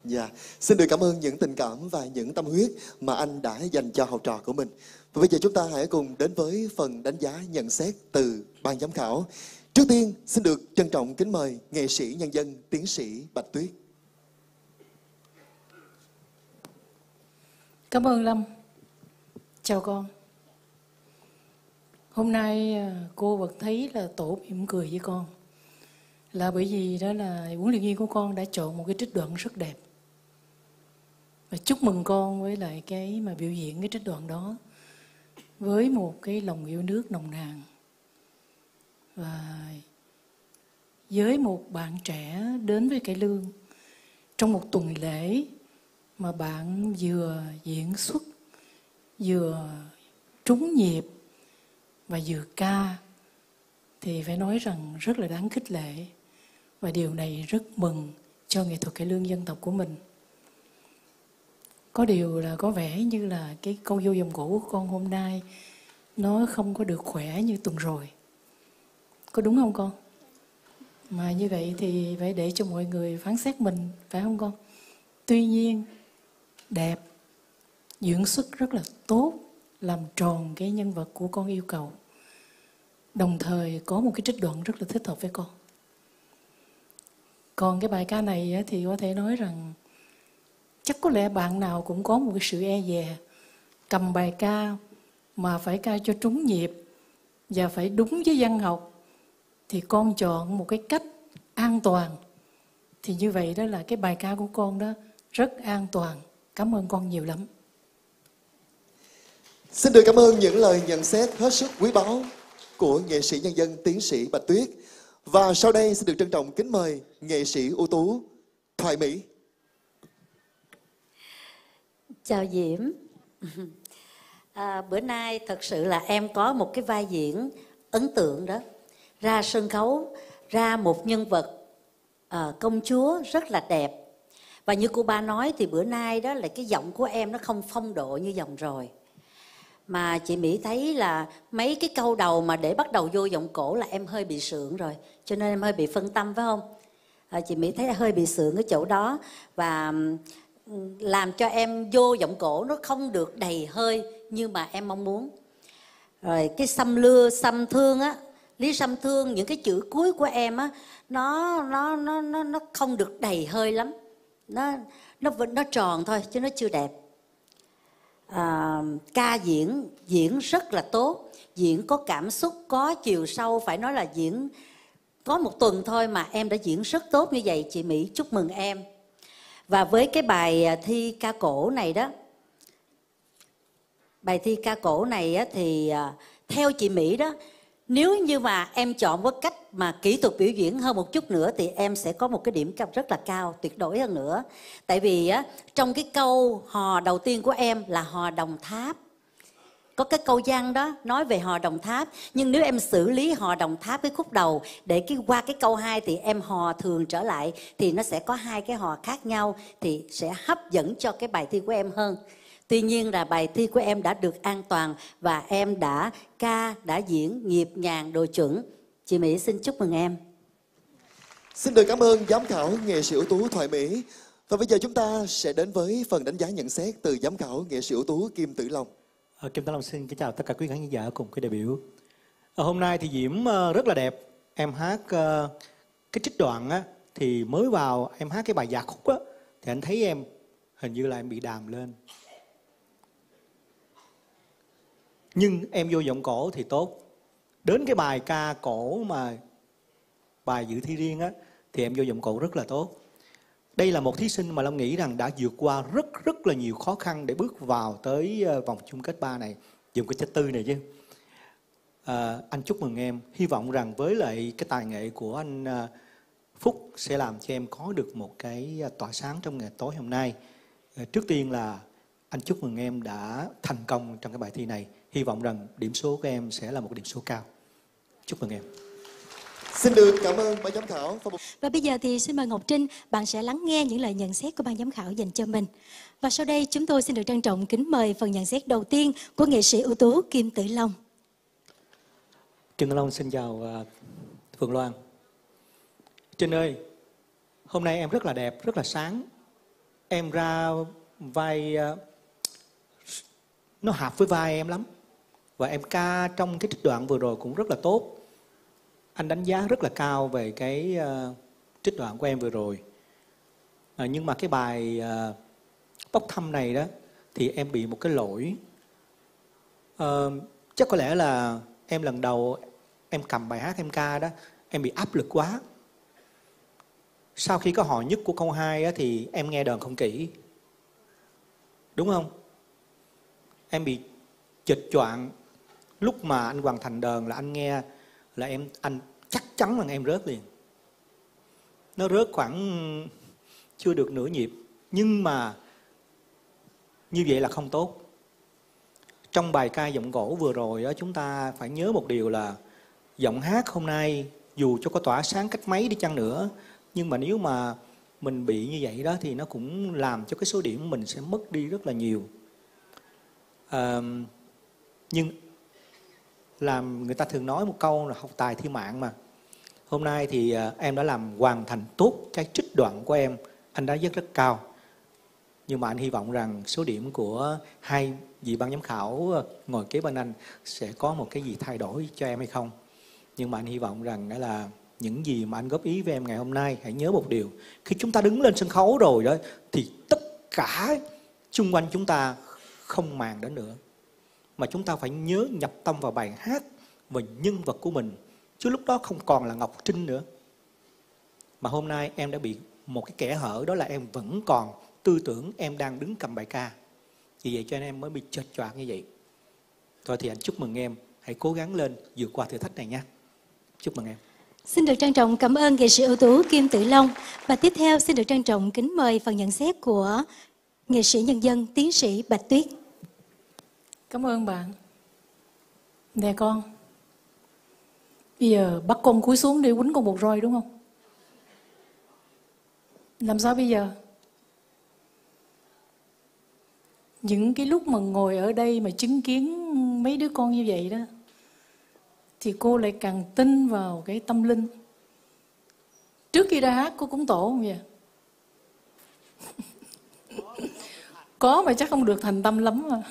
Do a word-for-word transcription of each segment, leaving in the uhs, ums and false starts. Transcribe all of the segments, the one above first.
Dạ, xin được cảm ơn những tình cảm và những tâm huyết mà anh đã dành cho học trò của mình. Và bây giờ chúng ta hãy cùng đến với phần đánh giá nhận xét từ ban giám khảo. Trước tiên, xin được trân trọng kính mời nghệ sĩ nhân dân tiến sĩ Bạch Tuyết. Cảm ơn Lâm. Chào con. Hôm nay cô vẫn thấy là tổ mỉm cười với con là bởi vì đó là huấn luyện viên của con đã chọn một cái trích đoạn rất đẹp. Và chúc mừng con với lại cái mà biểu diễn cái trích đoạn đó với một cái lòng yêu nước nồng nàn. Và với một bạn trẻ đến với cải lương trong một tuần lễ mà bạn vừa diễn xuất, vừa trúng nhịp và vừa ca, thì phải nói rằng rất là đáng khích lệ. Và điều này rất mừng cho nghệ thuật cải lương dân tộc của mình. Có điều là có vẻ như là cái câu vô vòng cổ của con hôm nay nó không có được khỏe như tuần rồi. Có đúng không con? Mà như vậy thì phải để cho mọi người phán xét mình, phải không con? Tuy nhiên, đẹp, diễn xuất rất là tốt, làm tròn cái nhân vật của con yêu cầu. Đồng thời có một cái trích đoạn rất là thích hợp với con. Còn cái bài ca này thì có thể nói rằng chắc có lẽ bạn nào cũng có một cái sự e dè cầm bài ca mà phải ca cho trúng nhịp và phải đúng với văn học, thì con chọn một cái cách an toàn. Thì như vậy đó là cái bài ca của con đó rất an toàn. Cảm ơn con nhiều lắm. Xin được cảm ơn những lời nhận xét hết sức quý báu của nghệ sĩ nhân dân tiến sĩ Bạch Tuyết. Và sau đây xin được trân trọng kính mời nghệ sĩ ưu tú Thoại Mỹ. Chào Diễm. À, bữa nay thật sự là em có một cái vai diễn ấn tượng đó. Ra sân khấu, ra một nhân vật à, công chúa rất là đẹp. Và như cô ba nói thì bữa nay đó là cái giọng của em nó không phong độ như vòng rồi. Mà chị Mỹ thấy là mấy cái câu đầu mà để bắt đầu vô giọng cổ là em hơi bị sượng rồi. Cho nên em hơi bị phân tâm phải không? À, chị Mỹ thấy hơi bị sượng ở chỗ đó. Và làm cho em vô giọng cổ nó không được đầy hơi như mà em mong muốn. Rồi cái xăm lưa, xăm thương á, Lý Xăm Thương, những cái chữ cuối của em á, nó nó nó nó nó không được đầy hơi lắm. Nó nó vẫn nó tròn thôi chứ nó chưa đẹp. À, ca diễn diễn rất là tốt, diễn có cảm xúc, có chiều sâu, phải nói là diễn có một tuần thôi mà em đã diễn rất tốt như vậy. Chị Mỹ chúc mừng em. Và với cái bài thi ca cổ này đó, bài thi ca cổ này á, thì theo chị Mỹ đó, nếu như mà em chọn với cách mà kỹ thuật biểu diễn hơn một chút nữa thì em sẽ có một cái điểm rất là cao, tuyệt đối hơn nữa. Tại vì á, trong cái câu hò đầu tiên của em là hò Đồng Tháp. Có cái câu văn đó nói về hò Đồng Tháp. Nhưng nếu em xử lý hò Đồng Tháp cái khúc đầu để cái qua cái câu hai thì em hò thường trở lại, thì nó sẽ có hai cái hò khác nhau, thì sẽ hấp dẫn cho cái bài thi của em hơn. Tuy nhiên là bài thi của em đã được an toàn và em đã ca, đã diễn nhịp nhàng độ chuẩn. Chị Mỹ xin chúc mừng em. Xin được cảm ơn giám khảo nghệ sĩ ưu tú Thoại Mỹ. Và bây giờ chúng ta sẽ đến với phần đánh giá nhận xét từ giám khảo nghệ sĩ ưu tú Kim Tử Long. À, Kim Tử Long xin kính chào tất cả quý khán giả cùng cái đại biểu. À, hôm nay thì Diễm uh, rất là đẹp. Em hát uh, cái trích đoạn á, thì mới vào em hát cái bài Dạ Khúc á, thì anh thấy em hình như là em bị đàm lên. Nhưng em vô giọng cổ thì tốt. Đến cái bài ca cổ mà bài dự thi riêng á, thì em vô giọng cổ rất là tốt. Đây là một thí sinh mà Long nghĩ rằng đã vượt qua rất rất là nhiều khó khăn để bước vào tới vòng chung kết ba này, dùng cái chất tư này chứ. À, anh chúc mừng em. Hy vọng rằng với lại cái tài nghệ của anh Phúc sẽ làm cho em có được một cái tỏa sáng trong ngày tối hôm nay. À, trước tiên là anh chúc mừng em đã thành công trong cái bài thi này. Hy vọng rằng điểm số của em sẽ là một điểm số cao. Chúc mừng em. Xin được cảm ơn ban giám khảo. Và bây giờ thì xin mời Ngọc Trinh, bạn sẽ lắng nghe những lời nhận xét của ban giám khảo dành cho mình. Và sau đây chúng tôi xin được trân trọng kính mời phần nhận xét đầu tiên của nghệ sĩ ưu tú Kim Tử Long. Kim Tử Long xin chào uh, Phương Loan. Trinh ơi, hôm nay em rất là đẹp, rất là sáng. em ra vai uh, nó hợp với vai em lắm. Và em ca trong cái trích đoạn vừa rồi cũng rất là tốt. Anh đánh giá rất là cao về cái uh, trích đoạn của em vừa rồi. À, nhưng mà cái bài uh, bốc thăm này đó thì em bị một cái lỗi. Uh, chắc có lẽ là em lần đầu em cầm bài hát em ca đó, em bị áp lực quá. Sau khi có hồi nhất của câu hai á, thì em nghe đờn không kỹ. Đúng không? Em bị chệch choạng. Lúc mà anh hoàn thành đờn là anh nghe là em anh chắc chắn là em rớt liền. Nó rớt khoảng chưa được nửa nhịp. Nhưng mà như vậy là không tốt. Trong bài ca giọng gỗ vừa rồi đó, chúng ta phải nhớ một điều là giọng hát hôm nay dù cho có tỏa sáng cách mấy đi chăng nữa, nhưng mà nếu mà mình bị như vậy đó thì nó cũng làm cho cái số điểm của mình sẽ mất đi rất là nhiều. À, nhưng làm người ta thường nói một câu là học tài thi mạng mà. Hôm nay thì em đã làm hoàn thành tốt cái trích đoạn của em. Anh đã rất rất cao. Nhưng mà anh hy vọng rằng số điểm của hai vị ban giám khảo ngồi kế bên anh sẽ có một cái gì thay đổi cho em hay không. Nhưng mà anh hy vọng rằng đó là những gì mà anh góp ý với em ngày hôm nay, hãy nhớ một điều. Khi chúng ta đứng lên sân khấu rồi đó thì tất cả xung quanh chúng ta không màng đến nữa. Mà chúng ta phải nhớ nhập tâm vào bài hát và nhân vật của mình. Chứ lúc đó không còn là Ngọc Trinh nữa. Mà hôm nay em đã bị một cái kẽ hở, đó là em vẫn còn tư tưởng em đang đứng cầm bài ca. Vì vậy cho nên em mới bị chệch choạng như vậy. Thôi thì anh chúc mừng em, hãy cố gắng lên vượt qua thử thách này nha. Chúc mừng em. Xin được trân trọng cảm ơn nghệ sĩ ưu tú Kim Tử Long. Và tiếp theo xin được trân trọng kính mời phần nhận xét của nghệ sĩ nhân dân tiến sĩ Bạch Tuyết. Cảm ơn bạn. Nè con, bây giờ bắt con cúi xuống đi quýnh con một roi đúng không? Làm sao bây giờ? Những cái lúc mà ngồi ở đây mà chứng kiến mấy đứa con như vậy đó, thì cô lại càng tin vào cái tâm linh. Trước khi ra hát cô cúng tổ không vậy? Có mà chắc không được thành tâm lắm mà.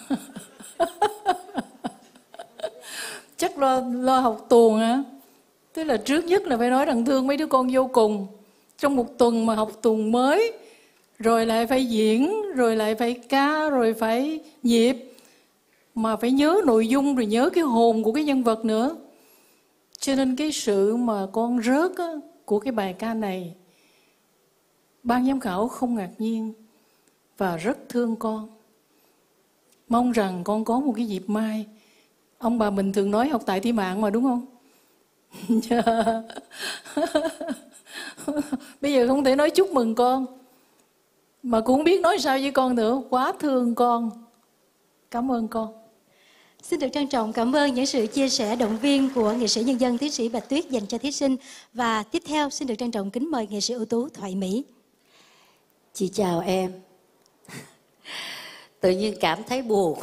Chắc lo, lo học tuồng hả? Tức là trước nhất là phải nói rằng thương mấy đứa con vô cùng. Trong một tuần mà học tuồng mới, rồi lại phải diễn, rồi lại phải ca, rồi phải nhịp, mà phải nhớ nội dung, rồi nhớ cái hồn của cái nhân vật nữa. Cho nên cái sự mà con rớt á, của cái bài ca này, ban giám khảo không ngạc nhiên và rất thương con. Mong rằng con có một cái dịp mai. Ông bà mình thường nói học tài thi mạng mà đúng không? Bây giờ không thể nói chúc mừng con, mà cũng không biết nói sao với con nữa. Quá thương con. Cảm ơn con. Xin được trân trọng cảm ơn những sự chia sẻ động viên của nghệ sĩ nhân dân tiến sĩ Bạch Tuyết dành cho thí sinh. Và tiếp theo xin được trân trọng kính mời nghệ sĩ ưu tú Thoại Mỹ. Chị chào em. Tự nhiên cảm thấy buồn.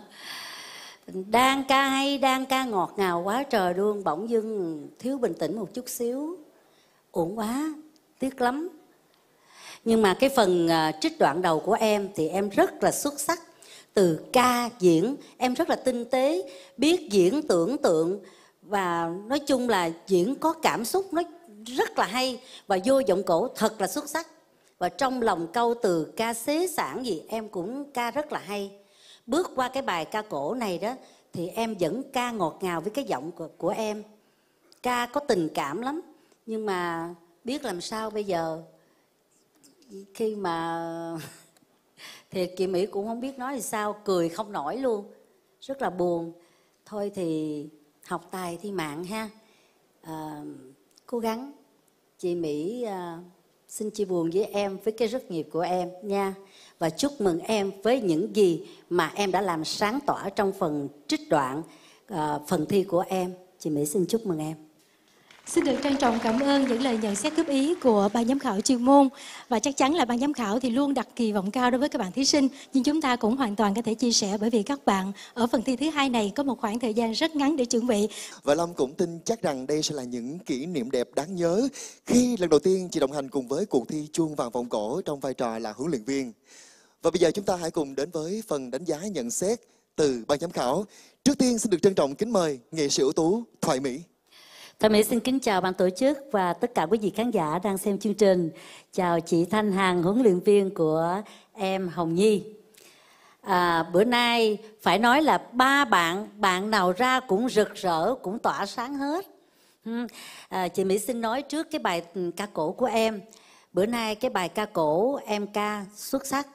Đang ca hay, đang ca ngọt ngào quá trời luôn, bỗng dưng thiếu bình tĩnh một chút xíu. Ổn quá, tiếc lắm. Nhưng mà cái phần uh, trích đoạn đầu của em thì em rất là xuất sắc. Từ ca, diễn, em rất là tinh tế, biết diễn tưởng tượng. Và nói chung là diễn có cảm xúc, nó rất là hay. Và vô giọng cổ thật là xuất sắc. Và trong lòng câu từ ca xế sản gì em cũng ca rất là hay. Bước qua cái bài ca cổ này đó thì em vẫn ca ngọt ngào với cái giọng của, của em. Ca có tình cảm lắm. Nhưng mà biết làm sao bây giờ. Khi mà thiệt chị Mỹ cũng không biết nói gì sao, cười không nổi luôn, rất là buồn. Thôi thì học tài thi mạng ha. À, cố gắng. Chị Mỹ à, xin chia buồn với em với cái rất nghiệp của em nha. Và chúc mừng em với những gì mà em đã làm sáng tỏa trong phần trích đoạn, à, phần thi của em. Chị Mỹ xin chúc mừng em. Xin được trân trọng cảm ơn những lời nhận xét góp ý của ban giám khảo chuyên môn. Và chắc chắn là ban giám khảo thì luôn đặt kỳ vọng cao đối với các bạn thí sinh. Nhưng chúng ta cũng hoàn toàn có thể chia sẻ, bởi vì các bạn ở phần thi thứ hai này có một khoảng thời gian rất ngắn để chuẩn bị. Và Lâm cũng tin chắc rằng đây sẽ là những kỷ niệm đẹp đáng nhớ khi lần đầu tiên chị đồng hành cùng với cuộc thi Chuông Vàng Vọng Cổ trong vai trò là huấn luyện viên. Và bây giờ chúng ta hãy cùng đến với phần đánh giá nhận xét từ ban giám khảo. Trước tiên xin được trân trọng kính mời nghệ sĩ ưu tú Thoại Mỹ. Thoại Mỹ xin kính chào ban tổ chức và tất cả quý vị khán giả đang xem chương trình. Chào chị Thanh Hằng, huấn luyện viên của em Hồng Nhi. À, bữa nay phải nói là ba bạn, bạn nào ra cũng rực rỡ, cũng tỏa sáng hết. À, chị Mỹ xin nói trước cái bài ca cổ của em. Bữa nay cái bài ca cổ em ca xuất sắc,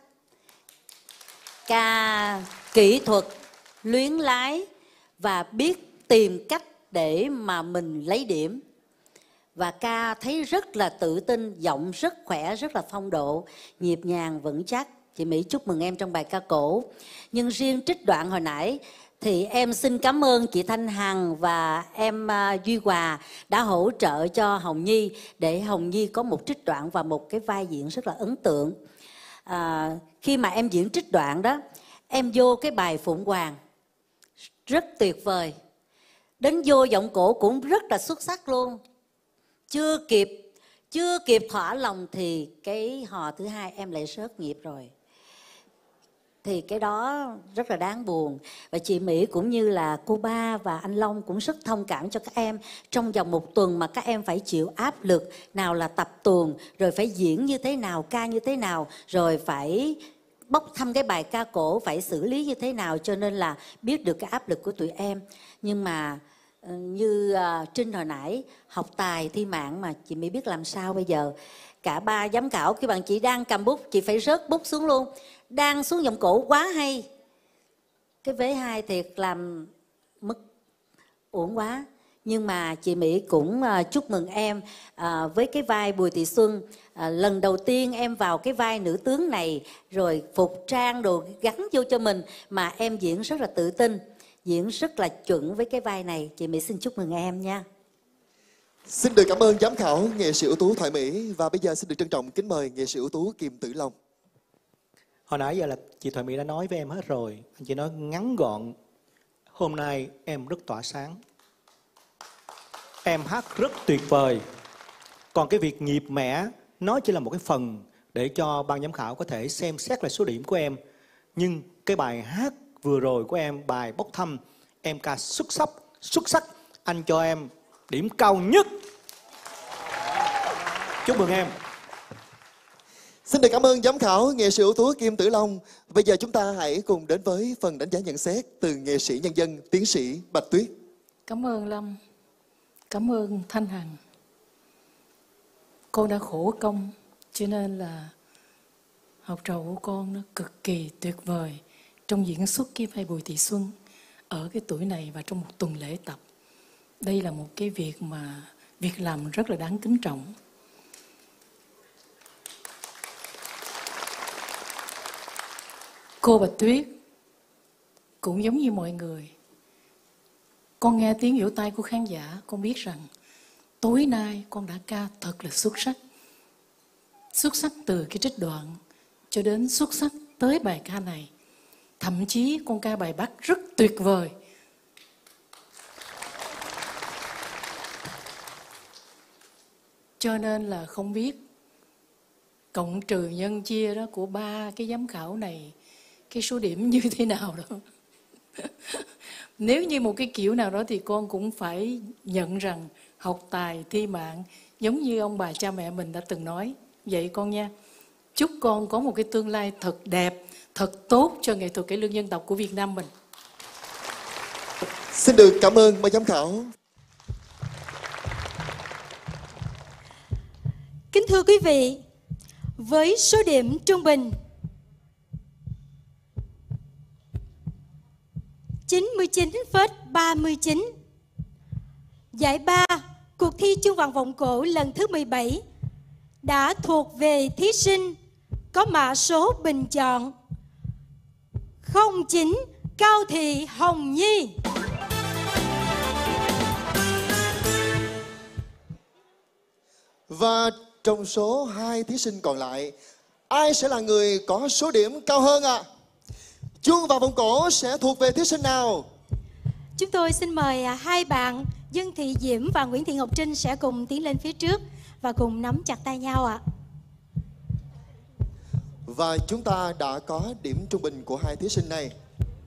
ca kỹ thuật, luyến lái và biết tìm cách để mà mình lấy điểm. Và ca thấy rất là tự tin, giọng rất khỏe, rất là phong độ, nhịp nhàng vững chắc. Chị Mỹ chúc mừng em trong bài ca cổ. Nhưng riêng trích đoạn hồi nãy thì em xin cảm ơn chị Thanh Hằng và em uh, Duy Hòa đã hỗ trợ cho Hồng Nhi để Hồng Nhi có một trích đoạn và một cái vai diễn rất là ấn tượng. À, khi mà em diễn trích đoạn đó, em vô cái bài Phụng Hoàng rất tuyệt vời. Đến vô giọng cổ cũng rất là xuất sắc luôn. Chưa kịp, chưa kịp thỏa lòng thì cái hò thứ hai em lại rớt nhịp rồi. Thì cái đó rất là đáng buồn. Và chị Mỹ cũng như là cô Ba và anh Long cũng rất thông cảm cho các em. Trong vòng một tuần mà các em phải chịu áp lực, nào là tập tuồng, rồi phải diễn như thế nào, ca như thế nào, rồi phải bốc thăm cái bài ca cổ, phải xử lý như thế nào, cho nên là biết được cái áp lực của tụi em. Nhưng mà như uh, Trinh hồi nãy, học tài thi mạng mà chị Mỹ biết làm sao bây giờ. Cả ba giám khảo khi bạn chị đang cầm bút, chị phải rớt bút xuống luôn. Đang xuống giọng cổ quá hay. Cái vế hai thiệt làm mất uổng quá. Nhưng mà chị Mỹ cũng uh, chúc mừng em uh, với cái vai Bùi Thị Xuân. Uh, lần đầu tiên em vào cái vai nữ tướng này, rồi phục trang đồ gắn vô cho mình, mà em diễn rất là tự tin, diễn rất là chuẩn với cái vai này. Chị Mỹ xin chúc mừng em nha. Xin được cảm ơn giám khảo nghệ sĩ ưu tú Thoại Mỹ. Và bây giờ xin được trân trọng kính mời nghệ sĩ ưu tú Kim Tử Long. Hồi nãy giờ là chị Thoại Mỹ đã nói với em hết rồi. Anh chỉ nói ngắn gọn. Hôm nay em rất tỏa sáng. Em hát rất tuyệt vời. Còn cái việc nhịp mẻ, nó chỉ là một cái phần để cho ban giám khảo có thể xem xét lại số điểm của em. Nhưng cái bài hát vừa rồi của em, bài Bốc Thăm, em ca xuất sắc, xuất sắc. Anh cho em điểm cao nhất. Chúc mừng em. Xin được cảm ơn giám khảo nghệ sĩ ưu tú Kim Tử Long. Bây giờ chúng ta hãy cùng đến với phần đánh giá nhận xét từ nghệ sĩ nhân dân tiến sĩ Bạch Tuyết. Cảm ơn Lâm. Cảm ơn Thanh Hằng. Con đã khổ công, cho nên là học trò của con nó cực kỳ tuyệt vời trong diễn xuất cái vai Bùi Thị Xuân ở cái tuổi này và trong một tuần lễ tập. Đây là một cái việc mà việc làm rất là đáng kính trọng. Cô Bạch Tuyết cũng giống như mọi người. Con nghe tiếng vỗ tay của khán giả, con biết rằng tối nay con đã ca thật là xuất sắc. Xuất sắc từ cái trích đoạn cho đến xuất sắc tới bài ca này. Thậm chí con ca bài Bắc rất tuyệt vời. Cho nên là không biết cộng trừ nhân chia đó của ba cái giám khảo này, cái số điểm như thế nào đó. Nếu như một cái kiểu nào đó thì con cũng phải nhận rằng học tài thi mạng, giống như ông bà cha mẹ mình đã từng nói. Vậy con nha. Chúc con có một cái tương lai thật đẹp, thật tốt cho nghệ thuật cải lương dân tộc của Việt Nam mình. Xin được cảm ơn ban giám khảo. Kính thưa quý vị, với số điểm trung bình chín mươi chín phẩy ba mươi chín, giải ba cuộc thi Chuông Vàng Vọng Cổ lần thứ mười bảy đã thuộc về thí sinh có mã số bình chọn không chín Cao Thị Hồng Nhi. Và trong số hai thí sinh còn lại, ai sẽ là người có số điểm cao hơn ạ? À? Chuông và vòng cổ sẽ thuộc về thí sinh nào? Chúng tôi xin mời hai bạn Dương Thị Diễm và Nguyễn Thị Ngọc Trinh sẽ cùng tiến lên phía trước và cùng nắm chặt tay nhau ạ. À. Và chúng ta đã có điểm trung bình của hai thí sinh này.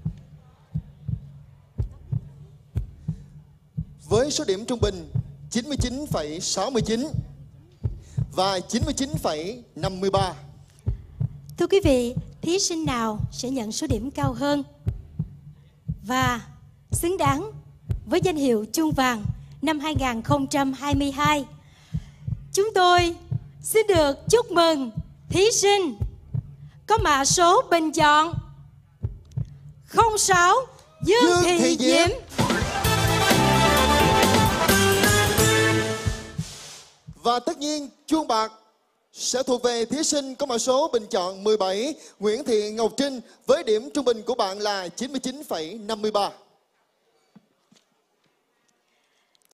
Với số điểm trung bình chín mươi chín phẩy sáu mươi chín và chín mươi chín phẩy năm mươi ba. Thưa quý vị, thí sinh nào sẽ nhận số điểm cao hơn và xứng đáng với danh hiệu Chuông Vàng năm hai nghìn không trăm hai mươi hai? Chúng tôi xin được chúc mừng thí sinh có mã số bình chọn không sáu Dương, Dương Thị, Thị Diễm. Diễm. Và tất nhiên chuông bạc sẽ thuộc về thí sinh có mã số bình chọn mười bảy Nguyễn Thị Ngọc Trinh với điểm trung bình của bạn là chín mươi chín phẩy năm mươi ba.